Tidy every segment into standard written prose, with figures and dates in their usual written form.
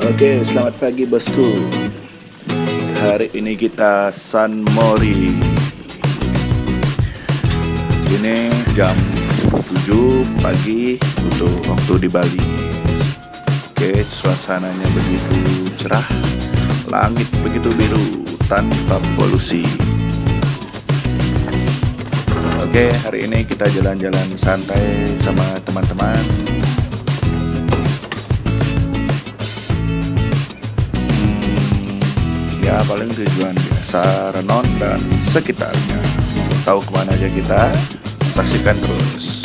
Oke, selamat pagi bosku. Hari ini kita San Mori. Ini jam 7 pagi untuk waktu di Bali. Oke, suasananya begitu cerah, langit begitu biru tanpa polusi. Oke, hari ini kita jalan-jalan santai sama teman-teman. Ya paling tujuan biasa Renon dan sekitarnya. Mau tahu kemana aja kita, saksikan terus.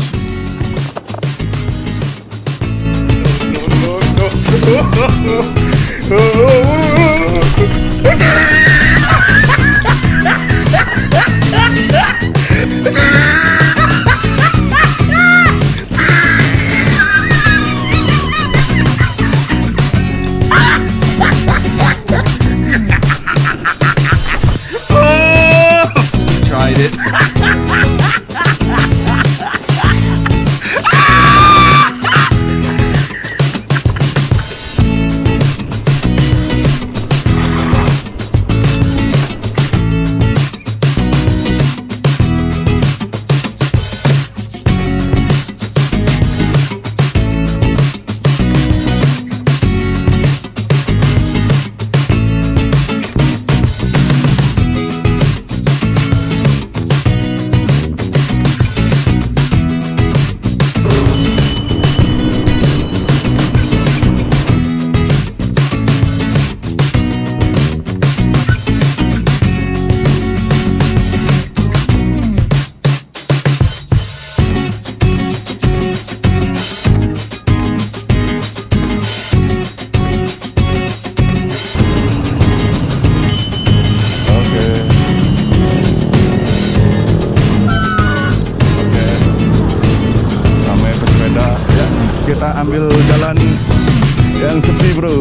Kita ambil jalan yang sepi bro.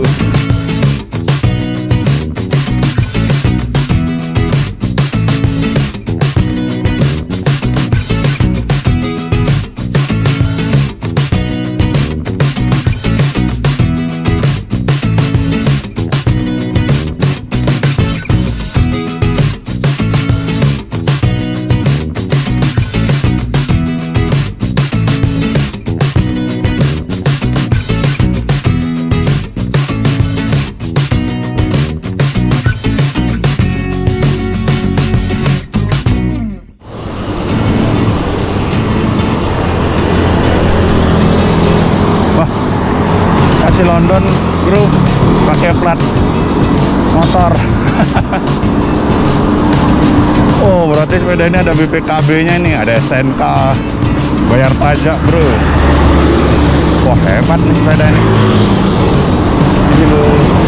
London bro, pakai plat motor. Oh berarti sepeda ini ada BPKB nya nih, ada STNK, bayar pajak bro. Wah hebat nih sepeda ini. Ini loh.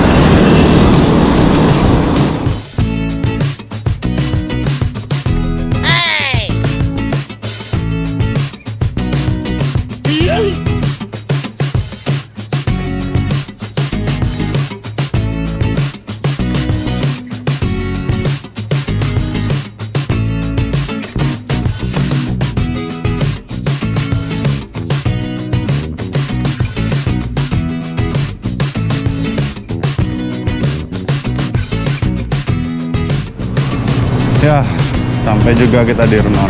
Ya, sampai juga kita di Renon.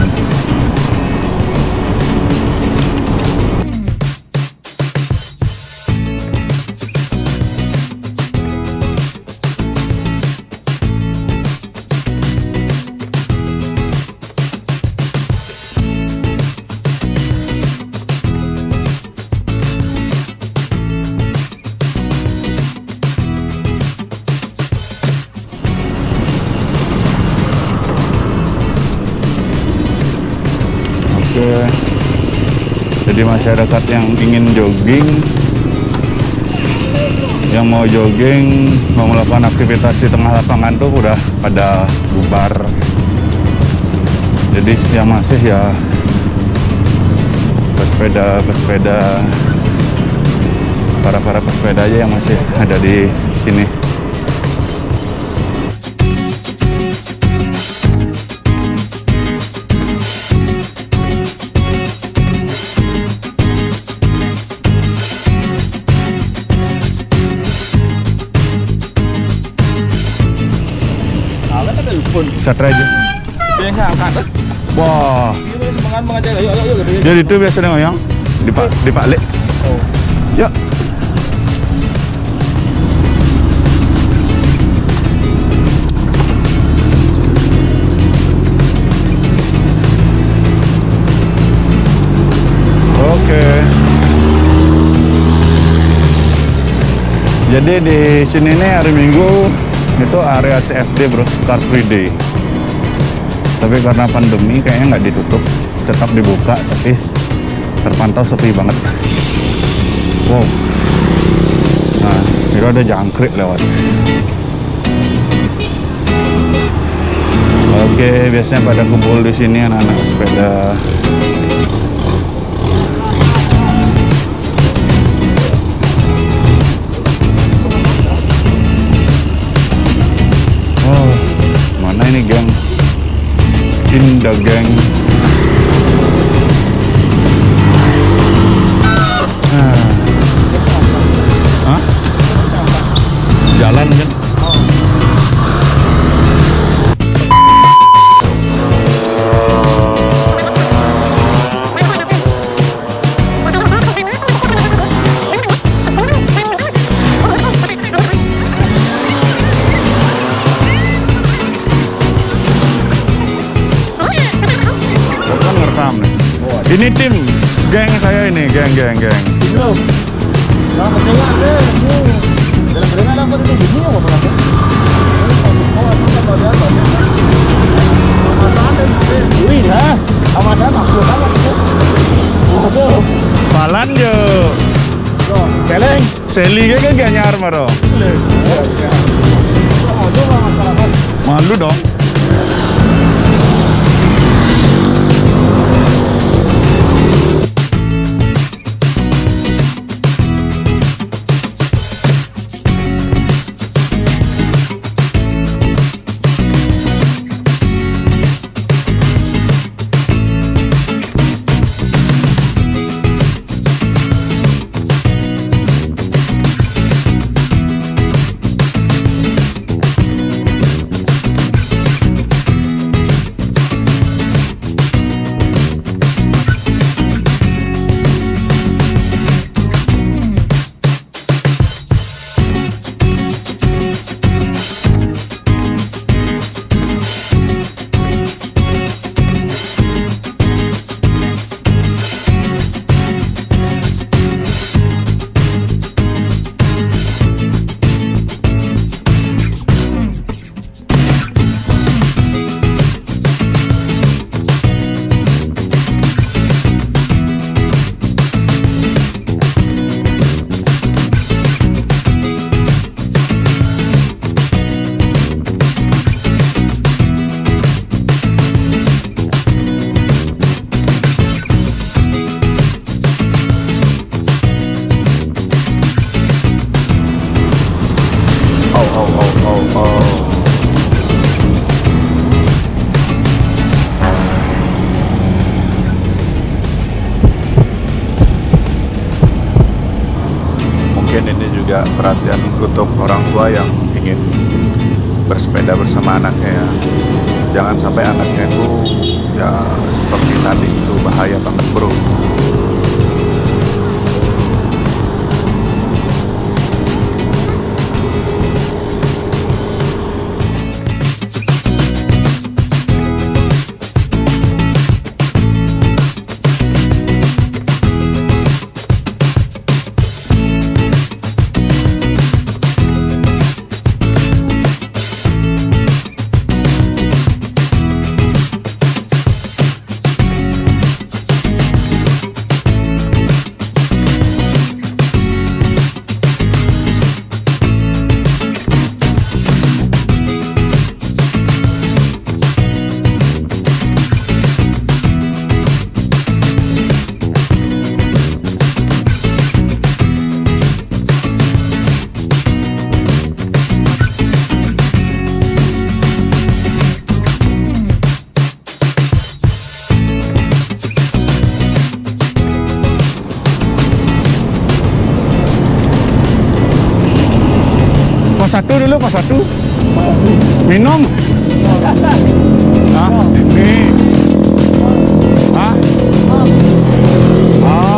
Oke, jadi masyarakat yang ingin jogging, yang mau jogging, mau melakukan aktivitas di tengah lapangan tuh udah pada bubar. Jadi yang masih ya pesepeda, para pesepeda aja yang masih ada di sini. Satre aja. Biasa angkat. Wah. Jadi itu biasanya ngoyong di Pak Lek. Oh. Yuk. Oke. Jadi di sini nih hari Minggu itu area CFD bro, Car Free Day. Tapi karena pandemi kayaknya nggak ditutup, tetap dibuka, tapi terpantau sepi banget. Wow. Nah, itu ada jangkrik lewat. Oke, biasanya pada kumpul di sini anak-anak sepeda. Oh, mana ini geng? Inda geng. Hah? Jalan kan? Ini tim geng saya ini, geng. Sepalan jo. Keleng. Seli ke gak nyar maro. Malu dong. Mungkin ini juga perhatian untuk orang tua yang ingin bersepeda bersama anaknya ya. Jangan sampai anaknya itu ya seperti tadi, itu bahaya banget bro. Pos 1 dulu, pos 1. Minum. Hah? Ini. Hah? Oh.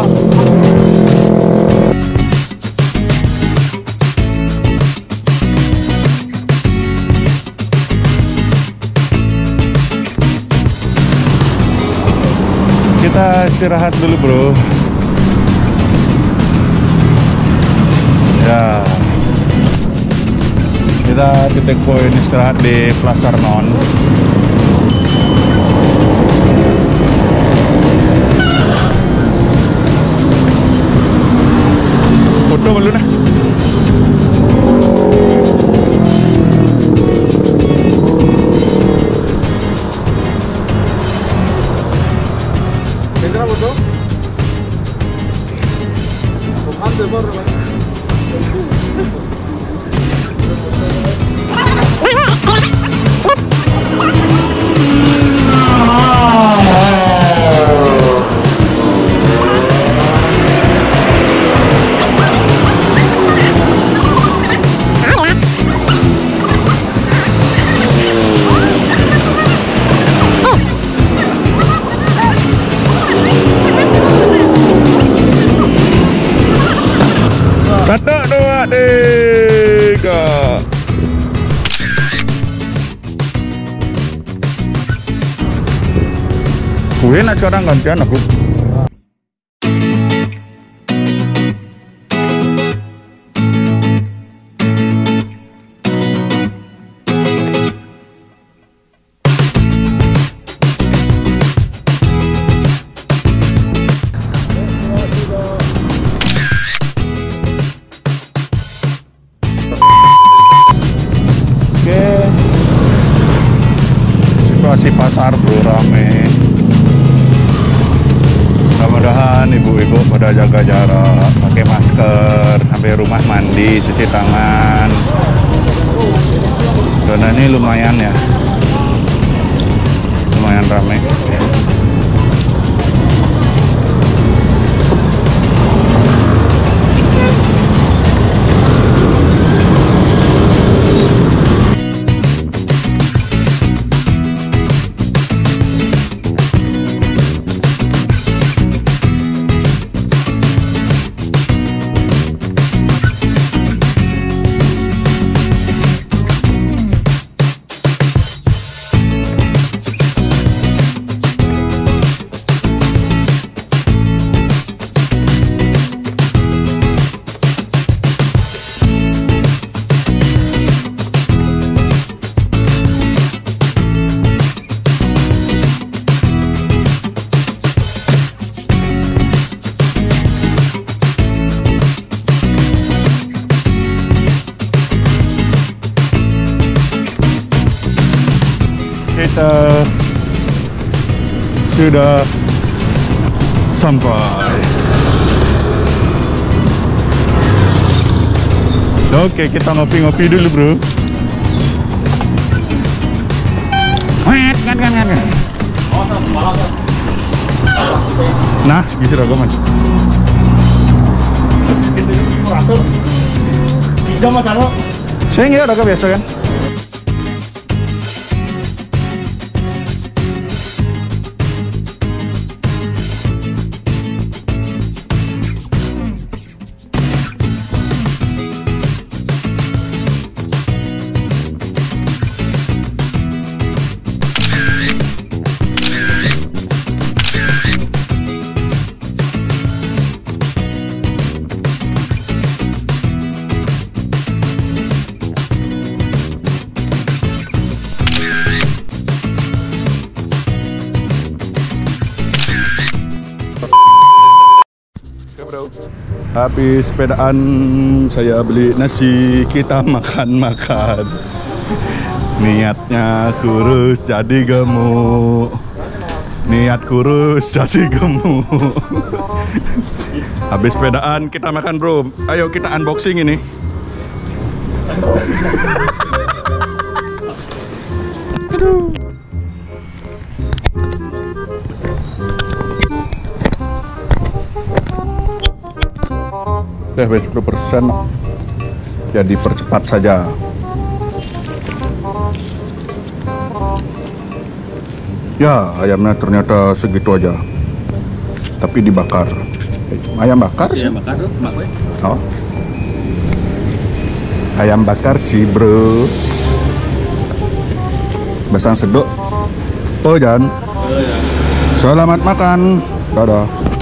Kita istirahat dulu, bro. Ya. Kita titik poin istirahat di Plaza Non. Foto dulu nah. Satu, dua, tiga. Gue nak sekarang gantian aku. Situasi pasar, bro, rame. Mudah-mudahan ibu-ibu pada jaga jarak, pakai masker, sampai rumah mandi, cuci tangan. Karena ini lumayan ya, lumayan rame. Kita sudah sampai. Oke, kita ngopi-ngopi dulu, bro. Kan. Nah, gitu ragoman. Masuk. Hijau Mas Arno. Saya nggak raga biasa kan? Habis sepedaan saya beli nasi, kita makan-makan. Niatnya kurus jadi gemuk. Niat kurus jadi gemuk. Habis sepedaan kita makan, bro. Ayo kita unboxing ini. Aduh. Udah 10%, jadi percepat saja. Ya, ayamnya ternyata segitu aja. Tapi dibakar. Ayam bakar sih. Iya, bakar tuh, mak gue. Oh. Ayam bakar sih, bro. Basang sedok. Oh, Jan. Oh, ya. Selamat makan. Dadah.